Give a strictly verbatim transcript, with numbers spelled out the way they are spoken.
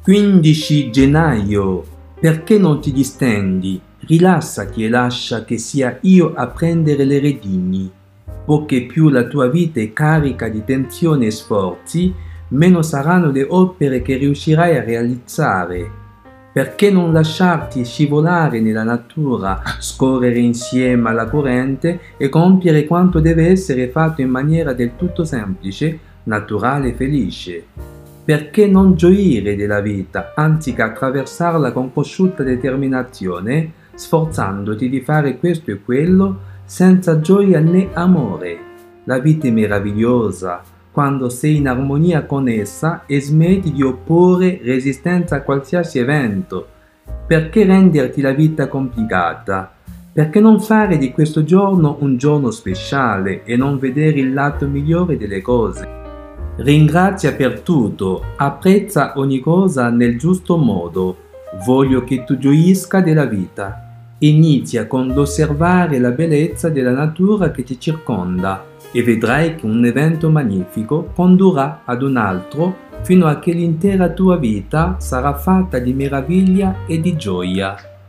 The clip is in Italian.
quindici gennaio. Perché non ti distendi? Rilassati e lascia che sia io a prendere le redini. Poche più la tua vita è carica di tensione e sforzi, meno saranno le opere che riuscirai a realizzare. Perché non lasciarti scivolare nella natura, scorrere insieme alla corrente e compiere quanto deve essere fatto in maniera del tutto semplice, naturale e felice? Perché non gioire della vita, anziché attraversarla con cosciutta determinazione, sforzandoti di fare questo e quello, senza gioia né amore? La vita è meravigliosa quando sei in armonia con essa e smetti di opporre resistenza a qualsiasi evento. Perché renderti la vita complicata? Perché non fare di questo giorno un giorno speciale e non vedere il lato migliore delle cose? Ringrazia per tutto, apprezza ogni cosa nel giusto modo. Voglio che tu gioisca della vita. Inizia con l'osservare la bellezza della natura che ti circonda e vedrai che un evento magnifico condurrà ad un altro fino a che l'intera tua vita sarà fatta di meraviglia e di gioia.